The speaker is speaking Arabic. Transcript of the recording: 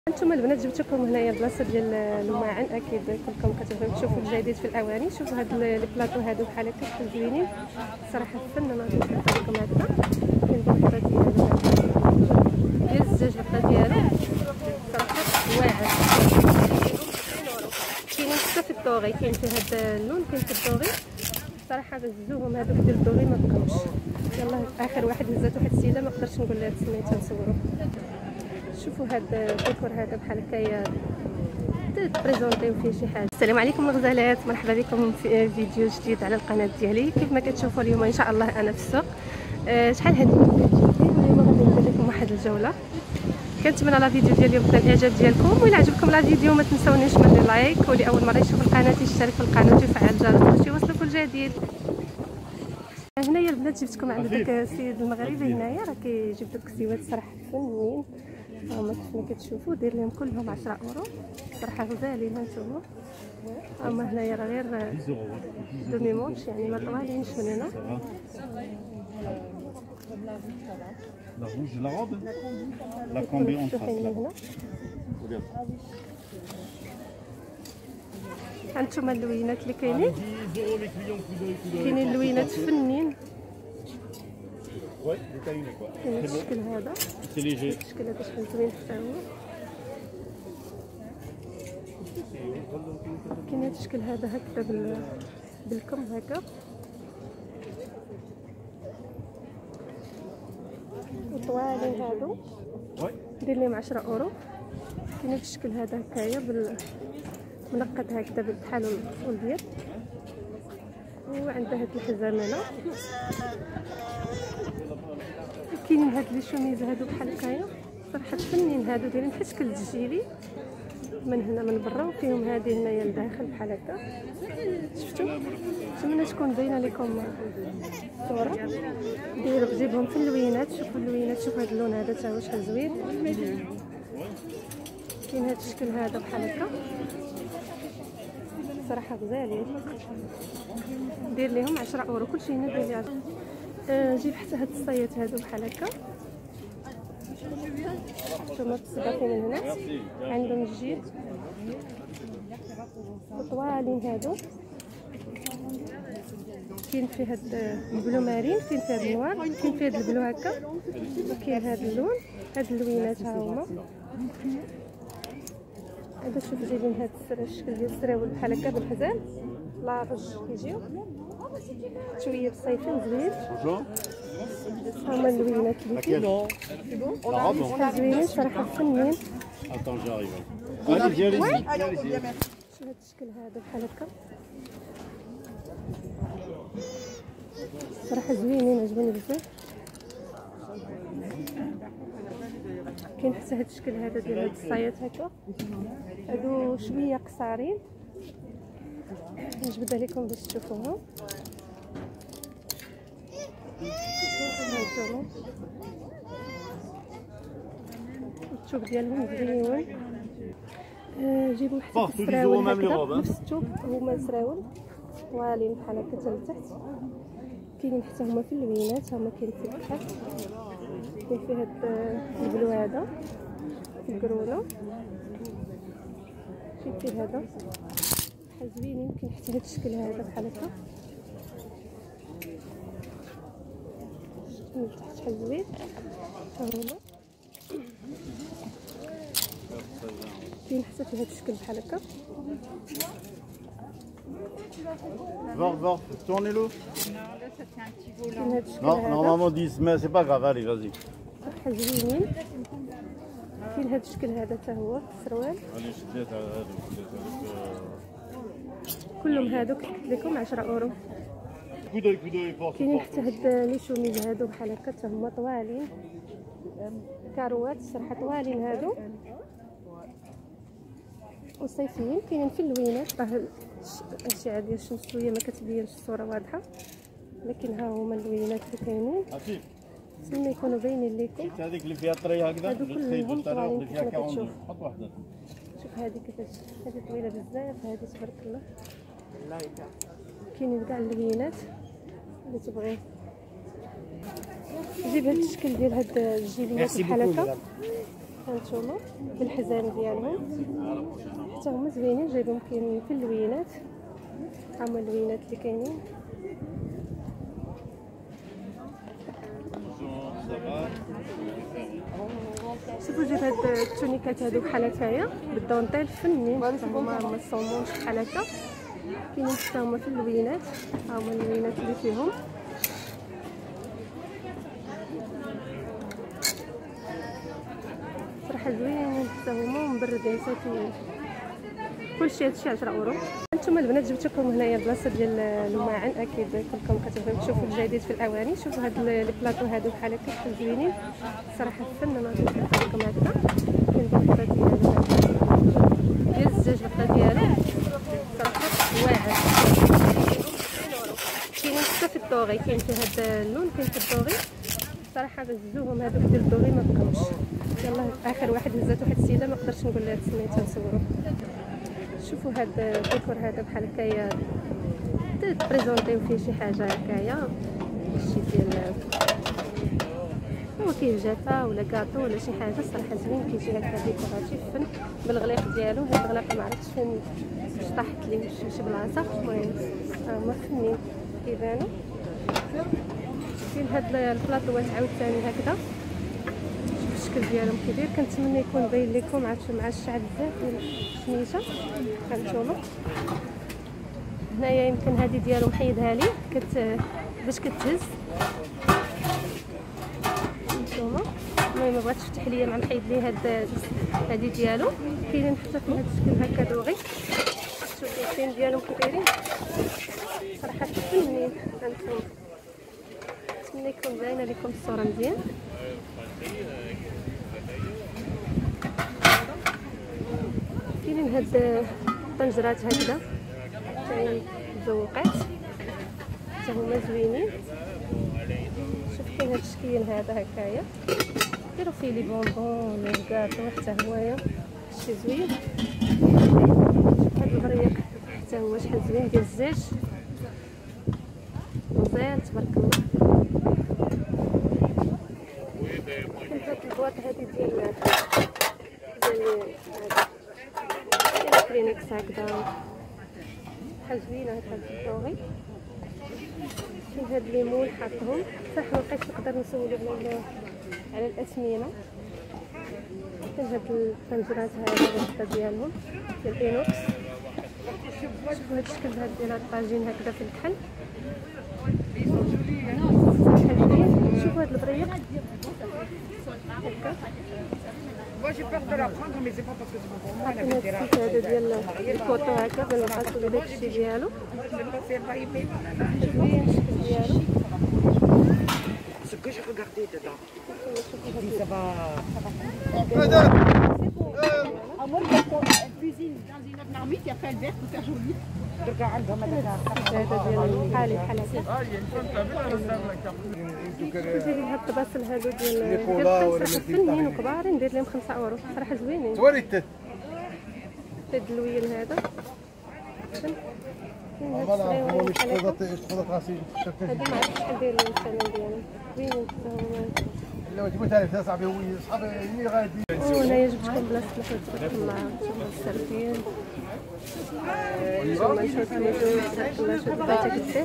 انتم البنات جبت لكم هنايا بلاصه ديال الماعن، اكيد كلكم كتبغيو تشوفوا الجديد في الاواني. شوفوا هاد لي بلاطو هادو بحال هكا زوينين صراحه، فن ما نقدر لكم هكا. كاين البطه ديالو ديال الزجاج، البطه ديالو صراحه واعر. كاينين حتى في الدوغي، كاين في هذا اللون، كاين في الدوغي صراحه. بزوهم هذوك ديال الدوغي ما بقاوش. يلاه اخر واحد هزات واحد السيده، ما قدرتش نقول لها سميتها نصورو. شوفوا هذا الديكور هذا بحال هكايا تبريزونطيو فيه شي حاجه. السلام عليكم الغزالات، مرحبا بكم في فيديو جديد على القناه ديالي. كيف ما كتشوفوا اليوم ان شاء الله انا في السوق. شحال هذه اليوم غادي ندير لكم واحد الجوله. كنتمنى لا فيديو ديال اليوم تنال الاعجاب ديالكم، وإلا عجبكم لا فيديو ما تنسونيش من لايك، واللي اول مره يشوف القناه يشترك في القناه ويفعل الجرس باش يوصلوا كل جديد. هنايا البنات جبتكم عند داك السيد المغربي هنايا، راه كيجيب دوك الكسيوات صراحه فنين. هما كيف ما كتشوفوا داير لهم كلهم 10 اورو صراحه غزالين. هانتوما هما هنايا راه غير دومي مونش، يعني ما طوالينش من هنا. La rouge de la robe. La combi en face là. هانتوما اللوينات اللي كاينين، كاينين اللوينات فنين. كاين الشكل هذا، الشكل هذا شحال زوين حتى هو. كاين هذا الشكل هذا هكذا بالكم هكا، وطوالين هادو دير لهم 10 اورو. كاين هذا الشكل هذا هكايا بالمنقد هكذا بحال الابيض، وعندها هاد الحزام هنا. كاينين هاد لي شوميز هادو بحال هكايا صراحه فنين، هادو دايرين بحال شكل الجيلي من هنا من برا، وفيهم هادي هنايا لداخل بحال هكا. شفتوا؟ نتمنى تكون باينه لكم الصوره. جيبهم في اللوينات، شوفوا اللوينات، شوفوا هاد اللون هذا تا هو شحال زوين. كاين هاد الشكل هذا بحال هكا صراحه غزالين، دير لهم 10 اورو كلشي هنا دير لي 10. جيب حتى هاد الصيات هادو بحال هكا، نتوما تصدقوا من هنا عندهم الجيل طوالين هادو. كاين فيه هاد البلو مارين، كاين فيه هاد النوار، كاين فيه هاد البلو هكا، وكاين هاد اللون. هاد اللوينات ها هما. هذا شوف جايبين هاد الشكل ديال السراول بحال هكا بالحزام لارج، كيجيو شويه بالصيفي وزوين. هما اللوينات اللي فيه زوينين صراحه فنين. شوف هاد الشكل هذا بحال هكا صراحه زوينين، عجبوني بزاف. كاين حتى هاد الشكل هذا ديال هاد الصايات هكا، هادو شويه قصارين، نجبدها لكم باش تشوفوها. هانتوما الثوب ديالهم زوين. جيبوا حتى السراول هكذا نفس الثوب، هما السراول طوالين بحال هكا حتى لتحت. كاينين حتى هما في اللوينات، هما كاين في التحت، كاين فيه هاد البلو هذا في الكرونه، كاين فيه هذا بحال زوينين. كاين حتى هاد الشكل هذا بحال هكا من تحت شحال زوين. ها هما كاين حتى في هاد الشكل بحال هكا. Voir, tournez-le. كاين هاد الشكل Non, هذا normalement 10, mais c'est pas grave, allez, vas-y. صراحه زوينين. كاين هاد الشكل هذا حتى هو السروال. كلهم هادو قلت لكم 10 اورو. كاينين حتى هاد لي شوميز هادو بحال هكا حتى هما طوالين، كاروات صراحه طوالين هادو وصيفيين. كاينين في اللوينات، راه الاشعه ديال الشمس شويه ما كتبينش الصوره واضحه، لكن ها هما اللوينات اللي كاينين. نتمنى يكونوا باينين لكم. هذيك اللي فيها طريه هكذا، هادو كلهم طوالين كيف ما كتشوف. حط واحده. شوف هذه كيفاش، هذه طويله بزاف، هذه تبارك الله. كاينين كاع اللوينات اللي تبغي. جيب هاد الشكل ديال هاد الجيليات بحال هكا، هانتوما بالحزام ديالهم حتى هما زوينين، جايبهم كاينين في اللوينات، هما اللوينات اللي كاينين. شوفوا جيب هاد التونيكات هادو بحال هكايا بالدونطيل فنين، حتى هما الصومون بحال هكا كاينين حتى هما في اللوينات، ها هما اللوينات اللي فيهم. صراحه زوينين حتى هما مبردين صافيين. كلشي هادشي 10 اورو. انتم البنات جبت لكم هنايا البلاصه ديال الماعن، اكيد كلكم كتبغيو تشوفوا الجديد في الاواني. شوفوا هاد لي بلاطو هادو بحال هكا بحال زوينين صراحه، فن ما نقول لكم هكذا. كاين البلاطه ديالو ديال الزجاج، البلاطه ديالو صراحه واعر. كاين حتى في الدوغي، كاين في هاد اللون، كاين في الدوغي صراحه. بزوهم هادوك ديال الدوغي ما بقاوش. يلاه اخر واحد هزات واحد السيده ما قدرتش نقول لها تسميتها نصورو. شوفوا هاد الديكور هذا بحال هكايا تبريزونطيو فيه شي حاجه هكايا، شي ديال هو فيه جافا ولا كاطو ولا شي حاجه صراحه زوين. كيجي هكا ديكوراتيف فن بالغليق ديالو. هاد الغلاقه ما عرفتش فين طاحت لي شي بلاصه، المهم هما فنين كيبانو. كاين هاد البلاطوات عاوتاني هكذا، الشكل ديالهم كبير. كنتمنى يكون باين لكم مع الشعب بزاف ديال الشميشه. هانتوما هنايا يمكن هذه ديالو محيدها لي باش كتهز. هانتوما المهم ما بغاتش تفتح ليا مع محيد لي هذه ديالو. كاينين حتى في هذا الشكل هكا دوغي. شوفوا السين ديالهم كي دايرين صراحه فنين. هانتوما نتمنى يكون باينه لكم الصوره مزيان. كاينين هاد الطنجرات هكذا تاعي مزوقات حتى هما زوينين. شوف كاين هاد الشكل هذا هكايا ديروا فيه لي بونبون ولا الكاطو حتى هوايا شي زوين. شوف هاد البريق حتى هو شحال زوين ديال الزاج مزيان تبارك الله. كاين هاد البواط هادي ديال كلينكس هكذا بحال زوينه هاد الدوغي. كاين هاد الليمون حاطهم صح مبقيتش نقدر نسولو على الاسمنه. كاين هاد الطنجرات هذا الوحده ديالهم ديال الاينوكس. شوفوا هاد الشكل هاد ديال الطاجين هكذا في الكحل. شوفوا هاد البريق هكا. Moi j'ai peur de la prendre mais c'est pas parce que c'est pour moi. هاد السيت هذا ديال الكوطو هكا بالغسل وداكشي ديالو. زوين الشكل ديالو. Ce que j'ai regardé dedans. Je dis ça va. Moi, elle cuisine dans une autre marmite, et après elle verse toute la journée. ترجع عندهم هذا ديال حالي بحال هكا. ندير لهم هاد الطباسل هادو ديال الخمسة فنين وكبارين، ندير لهم 5 اورو صراحه زوينين. توريت هاد اللوين هذا هو مش تفضل راسي هادو ما عرفتش شحال داير لهم الثمن ديالهم. زوينين حتى هما. لو جبت تعرف يا صاحبي هو صاحبي مي غادي. وهنايا جبت لكم بلاصه الخبز تبارك الله. شوفوا السردين ثم نشوف تبارك الله. شوف بغيتها قداش.